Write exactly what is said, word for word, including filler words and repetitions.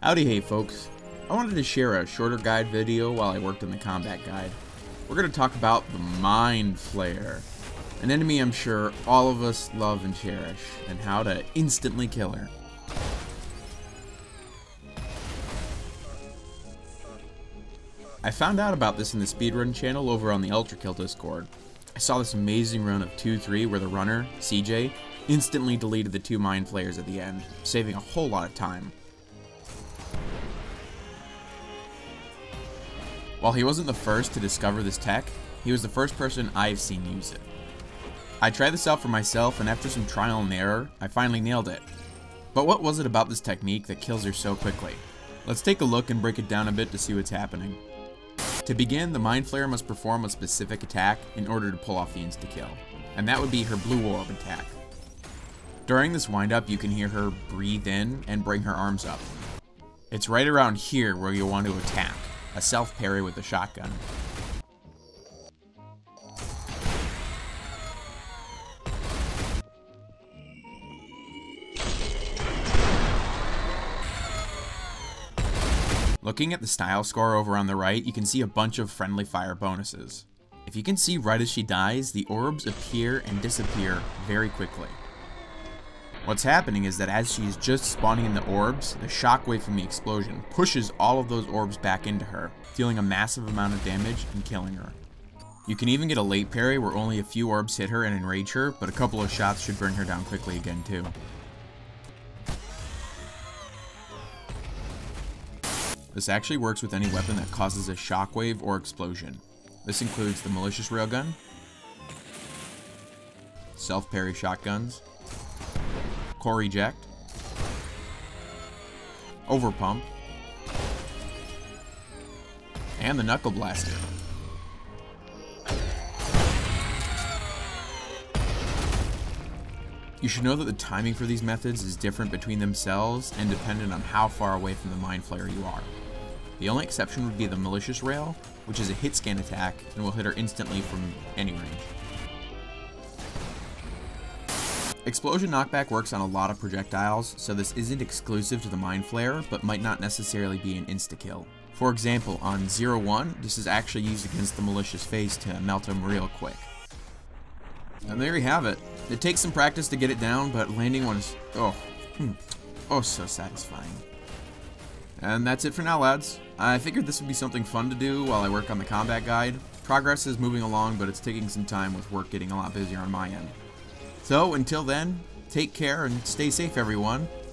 Howdy hey folks, I wanted to share a shorter guide video while I worked on the combat guide. We're going to talk about the Mindflayer, an enemy I'm sure all of us love and cherish, and how to instantly kill her. I found out about this in the speedrun channel over on the ULTRAKILL Discord. I saw this amazing run of two three where the runner, C J, instantly deleted the two Mindflayers at the end, saving a whole lot of time. While he wasn't the first to discover this tech, he was the first person I've seen use it. I tried this out for myself, and after some trial and error, I finally nailed it. But what was it about this technique that kills her so quickly? Let's take a look and break it down a bit to see what's happening. To begin, the Mindflayer must perform a specific attack in order to pull off the Instakill, and that would be her blue orb attack. During this windup, you can hear her breathe in and bring her arms up. It's right around here where you'll want to attack. A self-parry with a shotgun. Looking at the style score over on the right, you can see a bunch of friendly fire bonuses. If you can see right as she dies, the orbs appear and disappear very quickly. What's happening is that as she's just spawning in the orbs, the shockwave from the explosion pushes all of those orbs back into her, dealing a massive amount of damage and killing her. You can even get a late parry where only a few orbs hit her and enrage her, but a couple of shots should bring her down quickly again too. This actually works with any weapon that causes a shockwave or explosion. This includes the malicious railgun, self-parry shotguns, core eject, overpump, and the knuckle blaster. You should know that the timing for these methods is different between themselves and dependent on how far away from the Mindflayer you are. The only exception would be the malicious rail, which is a hit scan attack and will hit her instantly from any range. Explosion knockback works on a lot of projectiles, so this isn't exclusive to the Mindflayer, but might not necessarily be an insta-kill. For example, on zero one, this is actually used against the malicious face to melt him real quick. And there you have it. It takes some practice to get it down, but landing one is, oh, hmm, oh so satisfying. And that's it for now, lads. I figured this would be something fun to do while I work on the combat guide. Progress is moving along, but it's taking some time with work getting a lot busier on my end. So, until then, take care and stay safe, everyone.